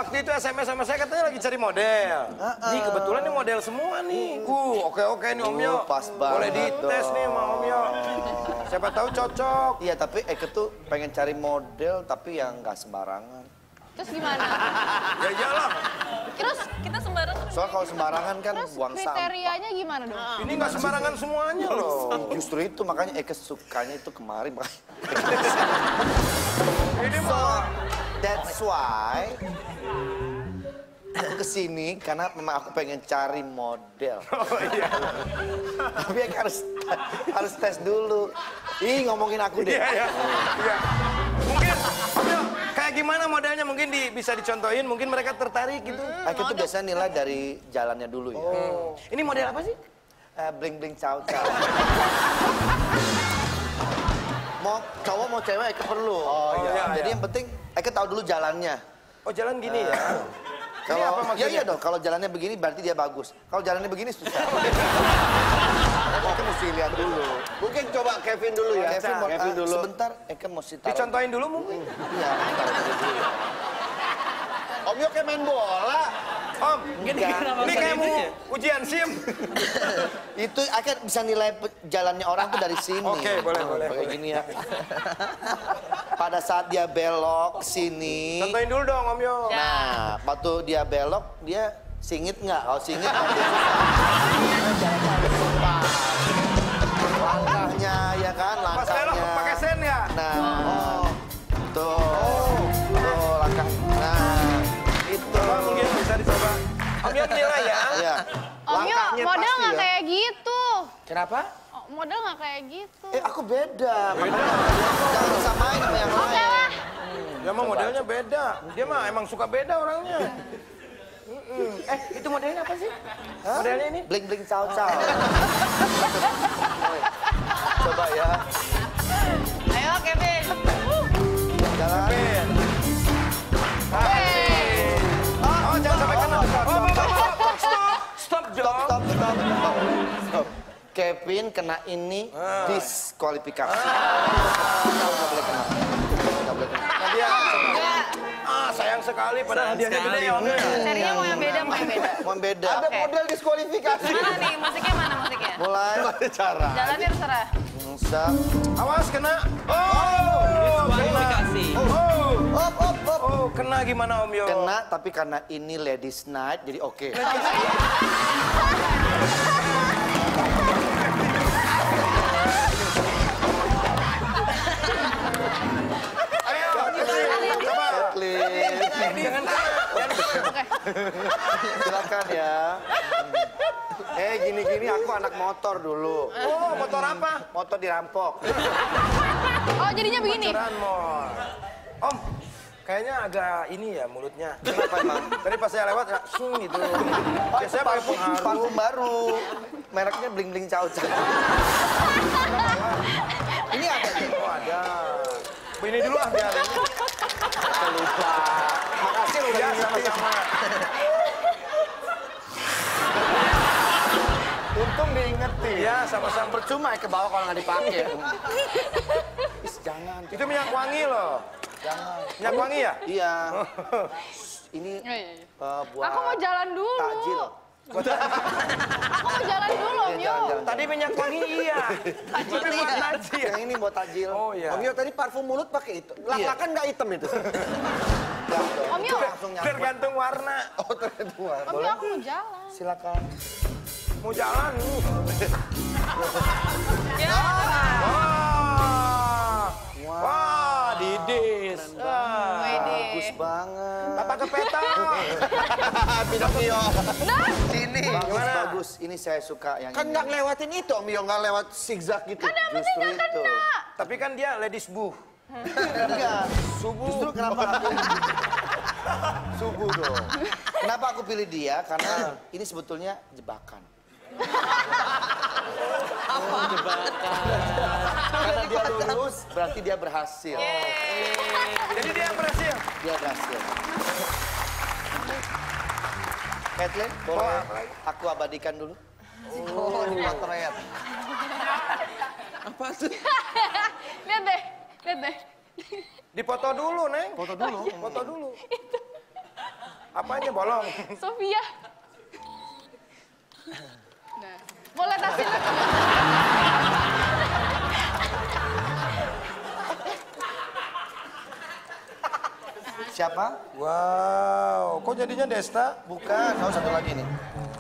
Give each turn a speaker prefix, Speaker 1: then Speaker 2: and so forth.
Speaker 1: waktu itu SMS sama saya katanya lagi cari model. Nih kebetulan nih model semua nih. Oke nih Om Yo.
Speaker 2: Pas banget.
Speaker 1: Boleh dites nih sama Om Yo. Siapa tahu cocok.
Speaker 2: Iya, tapi Eke tuh pengen cari model tapi yang nggak sembarangan.
Speaker 3: Terus gimana?
Speaker 1: Ya iyalah.
Speaker 3: Terus kita sembarangan.
Speaker 2: Soalnya kalau sembarangan kan
Speaker 3: Terus
Speaker 2: buang sampah.
Speaker 3: kriterianya gimana dong?
Speaker 1: Ini nggak sembarangan semuanya loh.
Speaker 2: Justru itu makanya Eke sukanya itu kemarin.
Speaker 1: Ini
Speaker 2: So,
Speaker 1: mah.
Speaker 2: that's why aku kesini karena memang aku pengen cari model.
Speaker 1: Oh iya.
Speaker 2: Tapi Eke harus tes dulu. Ih, ngomongin aku deh.
Speaker 1: Iya. Mungkin Om Yo, kayak gimana modelnya mungkin bisa dicontohin, mungkin mereka tertarik gitu.
Speaker 2: Eke tuh biasanya nilai dari jalannya dulu ya.
Speaker 1: Ini model apa sih?
Speaker 2: Bling bling chow chow. Mau cowok mau cewek Eke perlu.
Speaker 1: iya.
Speaker 2: Jadi yang penting Eke tahu dulu jalannya.
Speaker 1: Oh jalan gini ya? Ini apa
Speaker 2: Kalau
Speaker 1: maksudnya?
Speaker 2: iya dong, kalau jalannya begini berarti dia bagus. Kalau jalannya begini susah. Eke mesti lihat dulu.
Speaker 4: Mungkin coba Kevin dulu ya.
Speaker 2: Kevin dulu. Sebentar, Eke mesti taruh.
Speaker 1: Dicontohin dulu mungkin.
Speaker 2: Iya, bentar dulu.
Speaker 4: Om Yo kayak main bola.
Speaker 1: Om, ini kayak mau ujian SIM.
Speaker 2: Itu Eke bisa nilai jalannya orang tuh dari sini.
Speaker 1: Oke, boleh.
Speaker 2: Kayak gini ya. Pada saat dia belok sini.
Speaker 1: Contohin dulu dong Om Yo.
Speaker 2: Nah, waktu dia belok, dia singit nggak? Kalau singit, nanti langkahnya, ya kan?
Speaker 1: Pas belok
Speaker 2: Langkahnya.
Speaker 1: pakai sen ya?
Speaker 2: Nah, tuh langkah. Nah, itu.
Speaker 1: Coba mungkin bisa dicoba. Om Yo nilai ya?
Speaker 2: Iya.
Speaker 3: Om Yo,
Speaker 2: Langkahnya
Speaker 3: model
Speaker 2: pasti
Speaker 3: nggak
Speaker 2: ya.
Speaker 3: kayak gitu.
Speaker 1: Kenapa?
Speaker 3: Oh, model nggak kayak gitu.
Speaker 2: Aku beda. Jangan disamain sama yang
Speaker 3: Oke
Speaker 2: lain.
Speaker 3: lah.
Speaker 1: Dia mah modelnya beda. Dia mah emang suka beda orangnya. Itu modelnya apa sih? Modelnya ini?
Speaker 2: Bling bling chow chow. Coba ya.
Speaker 3: Ayo Kevin.
Speaker 2: Jalan.
Speaker 1: Oh, jangan sampai kena. Stop, Jok.
Speaker 2: Stop. Kevin kena ini diskualifikasi. Nggak boleh kena. Nggak boleh kena.
Speaker 1: Nah, dia sayang sekali padahal hadiahnya gede ya Om Yo.
Speaker 3: Serinya mau yang beda.
Speaker 2: Mau yang beda.
Speaker 4: Ada model diskualifikasi.
Speaker 3: Mana nih musiknya mana musiknya?
Speaker 2: Mulai.
Speaker 4: Cara.
Speaker 3: Jalannya terserah.
Speaker 2: Stop.
Speaker 1: Awas kena. Oh,
Speaker 5: Diskualifikasi.
Speaker 1: Oh, kena gimana Om Yo?
Speaker 2: Kena, tapi karena ini ladies night, jadi oke.
Speaker 1: Ayo, coba.
Speaker 2: Kathleen,
Speaker 1: Jangan
Speaker 2: silakan ya. Gini-gini aku anak motor dulu.
Speaker 1: Oh, motor apa?
Speaker 2: Motor dirampok.
Speaker 3: Oh jadinya begini.
Speaker 1: Bocoran, Mor. Om, kayaknya agak ini ya mulutnya.
Speaker 2: Kenapa emang?
Speaker 1: Tadi pas saya lewat, gitu. Biasanya pakai pengaruh.
Speaker 2: Parfum baru. Mereknya bling bling chow chow. Ini ada nih.
Speaker 1: Oh, ada. Ini dulu ah, biar ini.
Speaker 2: Lupa. Makasih udah
Speaker 1: Ya,
Speaker 2: ingetin.
Speaker 1: sama-sama.
Speaker 2: Untung diingetin.
Speaker 1: Ya, sama-sama.
Speaker 2: Percuma ke bawah kalau nggak dipakai. Jangan.
Speaker 1: Itu minyak wangi loh.
Speaker 2: Jangan.
Speaker 1: Minyak wangi ya?
Speaker 2: Iya. Ini buat
Speaker 3: Aku mau jalan dulu.
Speaker 2: takjil.
Speaker 3: Aku mau jalan dulu Om Yo.
Speaker 1: Tadi minyak wangi iya. Tapi buat najil.
Speaker 2: Yang ini buat takjil.
Speaker 1: Oh iya.
Speaker 4: Om Yo tadi parfum mulut pakai itu. Lak-lakan nggak hitam itu.
Speaker 3: Om Yo.
Speaker 2: Langsung nyampe.
Speaker 1: Tergantung warna.
Speaker 4: Oh ternyata.
Speaker 3: Om Yo aku mau jalan.
Speaker 2: Silakan.
Speaker 1: Mau jalan nih.
Speaker 3: Ya.
Speaker 1: Wah, Didis.
Speaker 2: Bagus banget.
Speaker 1: Papa ke peta.
Speaker 4: Pinocchio.
Speaker 2: Sini. Bagus. Ini saya suka yang
Speaker 4: Kan
Speaker 2: ini.
Speaker 4: nggak ngelewatin itu Om Yo, nggak lewat zigzag gitu.
Speaker 2: Justru itu.
Speaker 1: Tapi kan dia ladies boo.
Speaker 2: Enggak.
Speaker 1: Subuh.
Speaker 2: Justru kenapa aku subuh dong. Kenapa aku pilih dia? Karena ini sebetulnya jebakan. Karena dia lulus, berarti dia berhasil.
Speaker 1: Jadi dia yang berhasil.
Speaker 2: Dia berhasil. Kathleen, boleh aku abadikan dulu?
Speaker 4: Oh, ini potret.
Speaker 5: Apa sih?
Speaker 3: Lihat deh.
Speaker 1: Dipoto dulu, Neng.
Speaker 2: Foto dulu.
Speaker 1: Foto dulu. Apanya bolong?
Speaker 3: Sofia. Nah, boleh tasin aku.
Speaker 2: Siapa?
Speaker 1: Wow, kok jadinya Desta?
Speaker 2: Bukan, oh satu lagi nih.